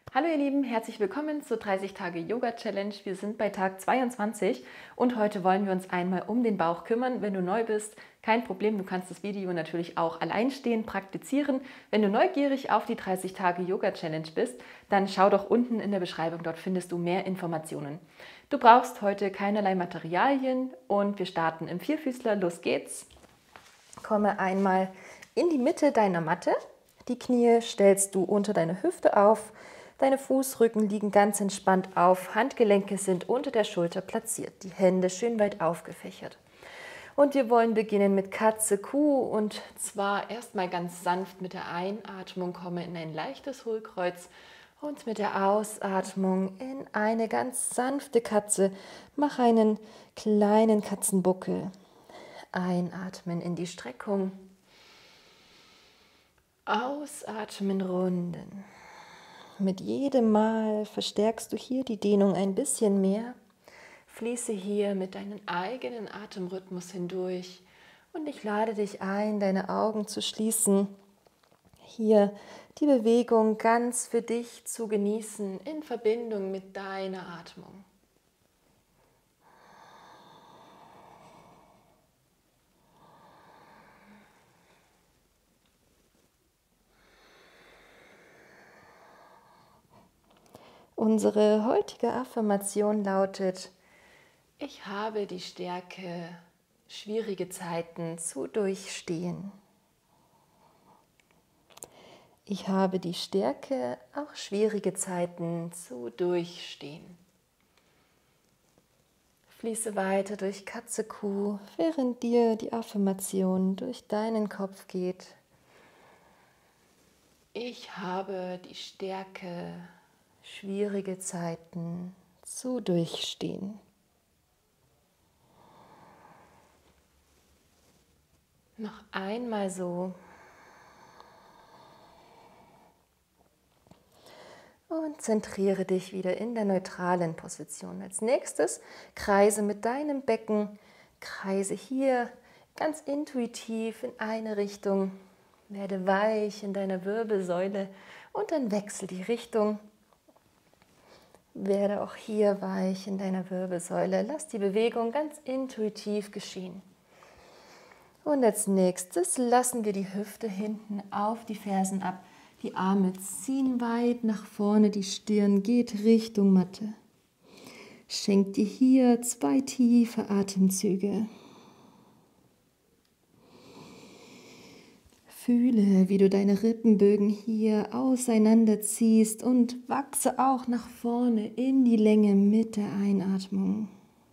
Hallo ihr Lieben, herzlich willkommen zur 30 Tage Yoga Challenge. Wir sind bei Tag 22 und heute wollen wir uns einmal um den Bauch kümmern. Wenn du neu bist, kein Problem, du kannst das Video natürlich auch alleinstehend praktizieren. Wenn du neugierig auf die 30 Tage Yoga Challenge bist, dann schau doch unten in der Beschreibung, dort findest du mehr Informationen. Du brauchst heute keinerlei Materialien und wir starten im Vierfüßler. Los geht's! Komme einmal in die Mitte deiner Matte. Die Knie stellst du unter deine Hüfte auf. Deine Fußrücken liegen ganz entspannt auf. Handgelenke sind unter der Schulter platziert. Die Hände schön weit aufgefächert. Und wir wollen beginnen mit Katze, Kuh. Und zwar erstmal ganz sanft mit der Einatmung komme in ein leichtes Hohlkreuz. Und mit der Ausatmung in eine ganz sanfte Katze. Mach einen kleinen Katzenbuckel. Einatmen in die Streckung. Ausatmen, runden. Mit jedem Mal verstärkst du hier die Dehnung ein bisschen mehr. Fließe hier mit deinem eigenen Atemrhythmus hindurch. Und ich lade dich ein, deine Augen zu schließen. Hier die Bewegung ganz für dich zu genießen in Verbindung mit deiner Atmung. Unsere heutige Affirmation lautet: Ich habe die Stärke, schwierige Zeiten zu durchstehen. Ich habe die Stärke, auch schwierige Zeiten zu durchstehen. Fließe weiter durch Katze, Kuh, während dir die Affirmation durch deinen Kopf geht. Ich habe die Stärke, schwierige Zeiten zu durchstehen. Noch einmal so. Und zentriere dich wieder in der neutralen Position. Als nächstes kreise mit deinem Becken, kreise hier ganz intuitiv in eine Richtung. Werde weich in deiner Wirbelsäule und dann wechsel die Richtung. Werde auch hier weich in deiner Wirbelsäule. Lass die Bewegung ganz intuitiv geschehen. Und als nächstes lassen wir die Hüfte hinten auf die Fersen ab. Die Arme ziehen weit nach vorne, die Stirn geht Richtung Matte. Schenk dir hier 2 tiefe Atemzüge. Fühle, wie du deine Rippenbögen hier auseinanderziehst und wachse auch nach vorne in die Länge mit der Einatmung.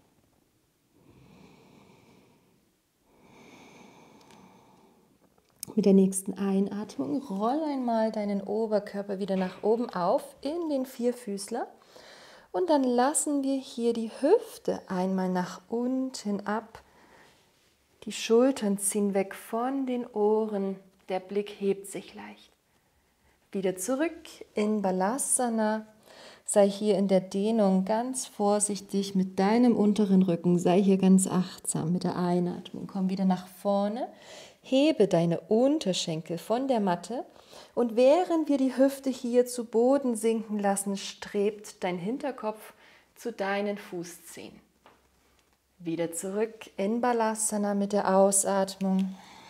Mit der nächsten Einatmung roll einmal deinen Oberkörper wieder nach oben auf in den Vierfüßler. Und dann lassen wir hier die Hüfte einmal nach unten ab. Die Schultern ziehen weg von den Ohren. Der Blick hebt sich leicht. Wieder zurück in Balasana. Sei hier in der Dehnung ganz vorsichtig mit deinem unteren Rücken. Sei hier ganz achtsam mit der Einatmung. Komm wieder nach vorne. Hebe deine Unterschenkel von der Matte. Und während wir die Hüfte hier zu Boden sinken lassen, strebt dein Hinterkopf zu deinen Fußzehen. Wieder zurück in Balasana mit der Ausatmung.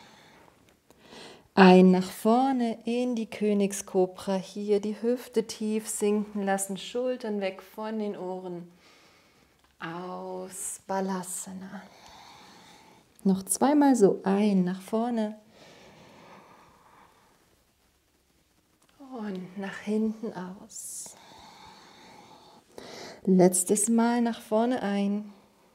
Ein nach vorne in die Königskobra. Hier die Hüfte tief sinken lassen, Schultern weg von den Ohren. Aus Balasana. Noch 2-mal so ein nach vorne. Und nach hinten aus. Letztes Mal nach vorne ein.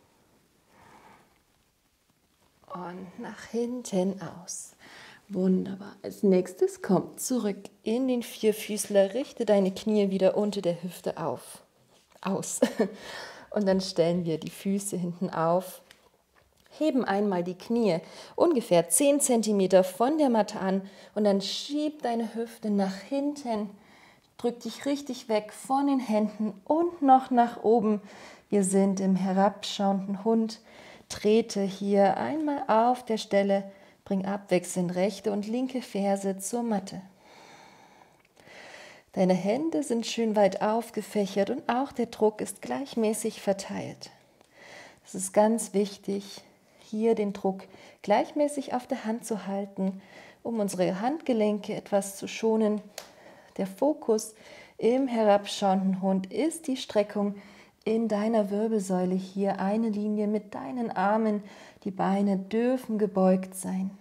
Und nach hinten aus. Wunderbar. Als nächstes komm zurück in den Vierfüßler. Richte deine Knie wieder unter der Hüfte aus. Und dann stellen wir die Füße hinten auf. Heben einmal die Knie ungefähr 10 cm von der Matte an und dann schieb deine Hüfte nach hinten. Drück dich richtig weg von den Händen und noch nach oben. Wir sind im herabschauenden Hund. Trete hier einmal auf der Stelle. Bring abwechselnd rechte und linke Ferse zur Matte. Deine Hände sind schön weit aufgefächert und auch der Druck ist gleichmäßig verteilt. Es ist ganz wichtig, hier den Druck gleichmäßig auf der Hand zu halten, um unsere Handgelenke etwas zu schonen. Der Fokus im herabschauenden Hund ist die Streckung in deiner Wirbelsäule. Hier eine Linie mit deinen Armen. Die Beine dürfen gebeugt sein.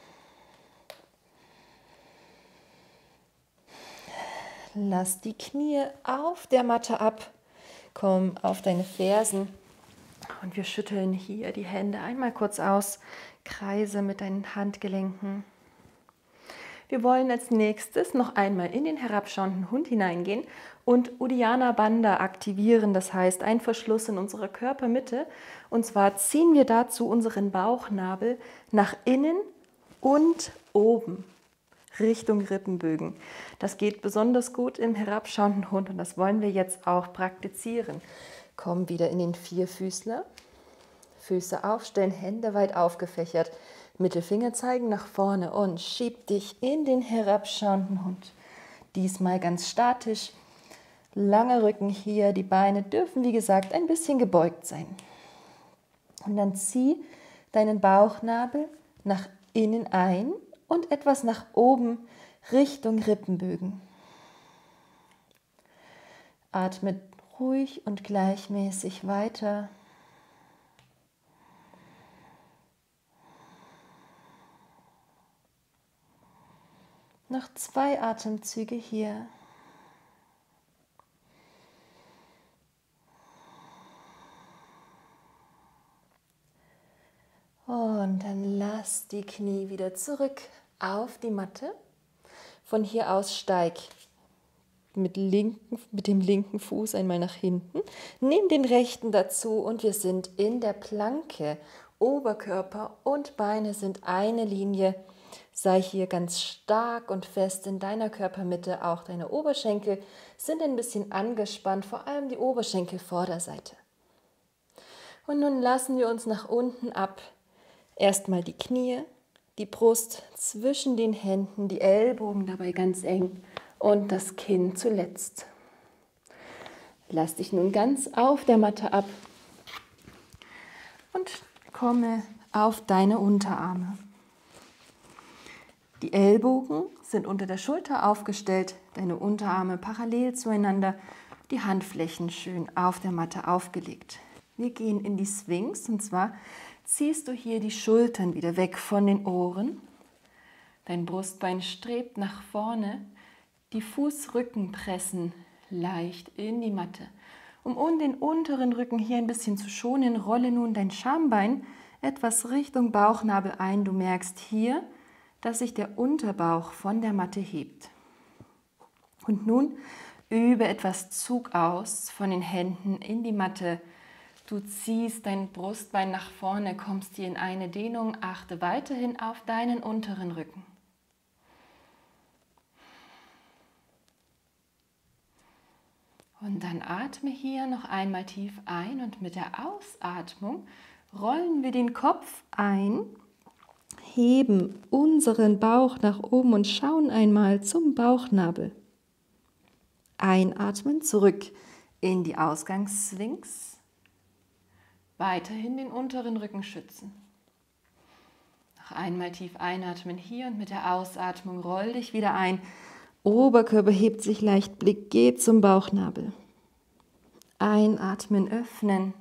Lass die Knie auf der Matte ab. Komm auf deine Fersen. Und wir schütteln hier die Hände einmal kurz aus. Kreise mit deinen Handgelenken. Wir wollen als nächstes noch einmal in den herabschauenden Hund hineingehen und Uddiyana Bandha aktivieren, das heißt ein Verschluss in unserer Körpermitte. Und zwar ziehen wir dazu unseren Bauchnabel nach innen und oben Richtung Rippenbögen. Das geht besonders gut im herabschauenden Hund und das wollen wir jetzt auch praktizieren. Komm wieder in den Vierfüßler, Füße aufstellen, Hände weit aufgefächert. Mittelfinger zeigen nach vorne und schieb dich in den herabschauenden Hund. Diesmal ganz statisch. Langer Rücken hier, die Beine dürfen wie gesagt ein bisschen gebeugt sein. Und dann zieh deinen Bauchnabel nach innen ein und etwas nach oben Richtung Rippenbögen. Atme ruhig und gleichmäßig weiter. Noch 2 Atemzüge hier. Und dann lass die Knie wieder zurück auf die Matte. Von hier aus steig mit dem linken Fuß einmal nach hinten. Nimm den rechten dazu und wir sind in der Planke. Oberkörper und Beine sind eine Linie. Sei hier ganz stark und fest in deiner Körpermitte. Auch deine Oberschenkel sind ein bisschen angespannt, vor allem die Oberschenkelvorderseite. Und nun lassen wir uns nach unten ab. Erstmal die Knie, die Brust zwischen den Händen, die Ellbogen dabei ganz eng und das Kinn zuletzt. Lass dich nun ganz auf der Matte ab und komme auf deine Unterarme. Die Ellbogen sind unter der Schulter aufgestellt, deine Unterarme parallel zueinander, die Handflächen schön auf der Matte aufgelegt. Wir gehen in die Sphinx und zwar ziehst du hier die Schultern wieder weg von den Ohren. Dein Brustbein strebt nach vorne, die Fußrücken pressen leicht in die Matte. Um den unteren Rücken hier ein bisschen zu schonen, rolle nun dein Schambein etwas Richtung Bauchnabel ein. Du merkst hier, dass sich der Unterbauch von der Matte hebt. Und nun übe etwas Zug aus von den Händen in die Matte. Du ziehst dein Brustbein nach vorne, kommst hier in eine Dehnung, achte weiterhin auf deinen unteren Rücken. Und dann atme hier noch einmal tief ein und mit der Ausatmung rollen wir den Kopf ein, heben unseren Bauch nach oben und schauen einmal zum Bauchnabel. Einatmen, zurück in die Ausgangssphinx. Weiterhin den unteren Rücken schützen. Noch einmal tief einatmen hier und mit der Ausatmung roll dich wieder ein. Oberkörper hebt sich leicht, Blick geht zum Bauchnabel. Einatmen, öffnen.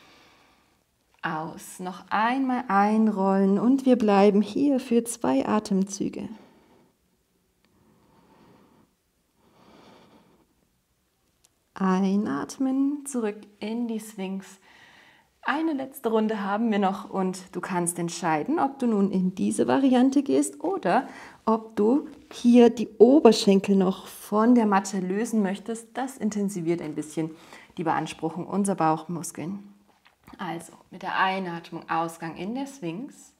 Aus, noch einmal einrollen und wir bleiben hier für 2 Atemzüge. Einatmen, zurück in die Sphinx. Eine letzte Runde haben wir noch und du kannst entscheiden, ob du nun in diese Variante gehst oder ob du hier die Oberschenkel noch von der Matte lösen möchtest. Das intensiviert ein bisschen die Beanspruchung unserer Bauchmuskeln. Also mit der Einatmung Ausgang in der Sphinx.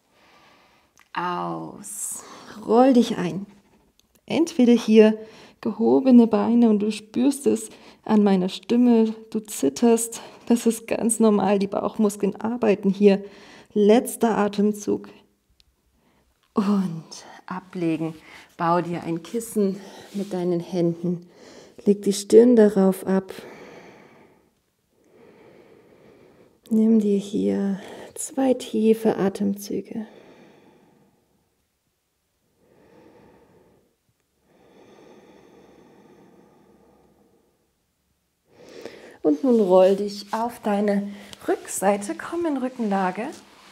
Aus. Roll dich ein. Entweder hier gehobene Beine und du spürst es an meiner Stimme, du zitterst. Das ist ganz normal, die Bauchmuskeln arbeiten hier. Letzter Atemzug. Und ablegen. Bau dir ein Kissen mit deinen Händen Leg die Stirn darauf ab. Nimm dir hier 2 tiefe Atemzüge. Und nun roll dich auf deine Rückseite, komm in Rückenlage.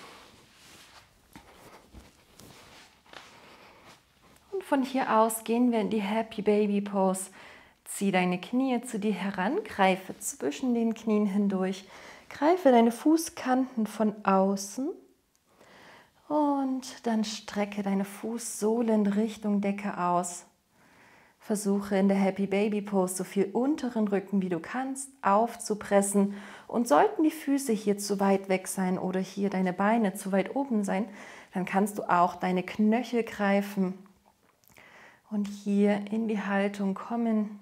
Und von hier aus gehen wir in die Happy Baby Pose. Zieh deine Knie zu dir heran, greife zwischen den Knien hindurch, greife deine Fußkanten von außen und dann strecke deine Fußsohlen Richtung Decke aus. Versuche in der Happy Baby Pose so viel unteren Rücken wie du kannst aufzupressen, und sollten die Füße hier zu weit weg sein oder hier deine Beine zu weit oben sein, dann kannst du auch deine Knöchel greifen und hier in die Haltung kommen.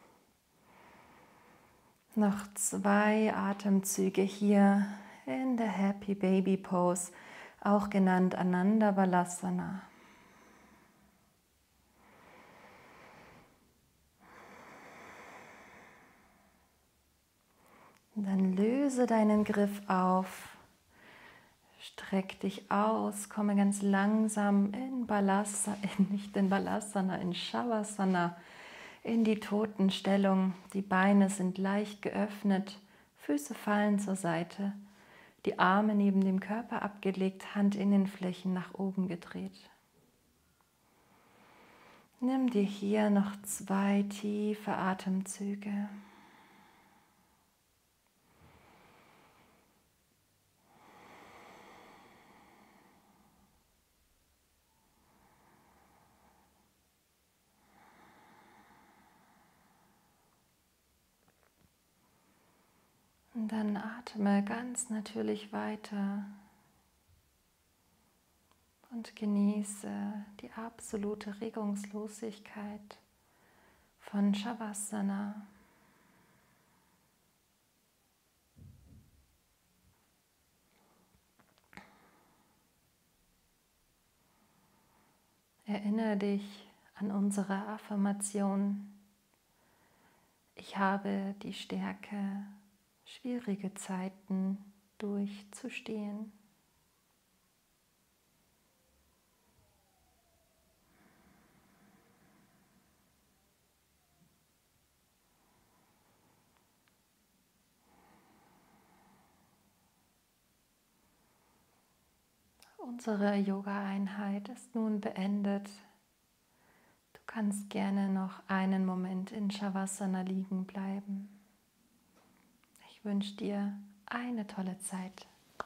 Noch 2 Atemzüge hier in der Happy Baby Pose, auch genannt Ananda Balasana. Und dann löse deinen Griff auf, streck dich aus, komme ganz langsam in Balasana, nicht in Balasana, in Shavasana, in die Totenstellung. Die Beine sind leicht geöffnet, Füße fallen zur Seite, die Arme neben dem Körper abgelegt, Handinnenflächen nach oben gedreht. Nimm dir hier noch 2 tiefe Atemzüge. Und dann atme ganz natürlich weiter und genieße die absolute Regungslosigkeit von Shavasana. Erinnere dich an unsere Affirmation: Ich habe die Stärke, schwierige Zeiten durchzustehen. Unsere Yoga-Einheit ist nun beendet. Du kannst gerne noch einen Moment in Shavasana liegen bleiben. Ich wünsche dir eine tolle Zeit.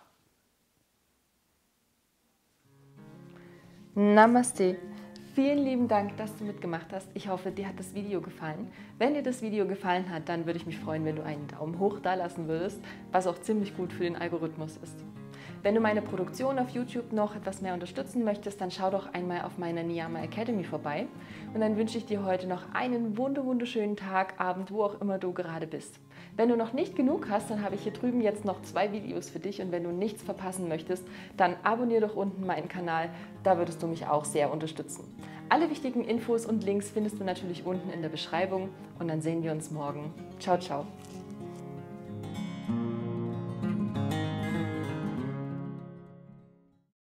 Namaste. Vielen lieben Dank, dass du mitgemacht hast. Ich hoffe, dir hat das Video gefallen. Wenn dir das Video gefallen hat, dann würde ich mich freuen, wenn du einen Daumen hoch da lassen würdest, was auch ziemlich gut für den Algorithmus ist. Wenn du meine Produktion auf YouTube noch etwas mehr unterstützen möchtest, dann schau doch einmal auf meiner Niyama Academy vorbei. Und dann wünsche ich dir heute noch einen wunderschönen Tag, Abend, wo auch immer du gerade bist. Wenn du noch nicht genug hast, dann habe ich hier drüben jetzt noch 2 Videos für dich, und wenn du nichts verpassen möchtest, dann abonniere doch unten meinen Kanal, da würdest du mich auch sehr unterstützen. Alle wichtigen Infos und Links findest du natürlich unten in der Beschreibung, und dann sehen wir uns morgen. Ciao, ciao.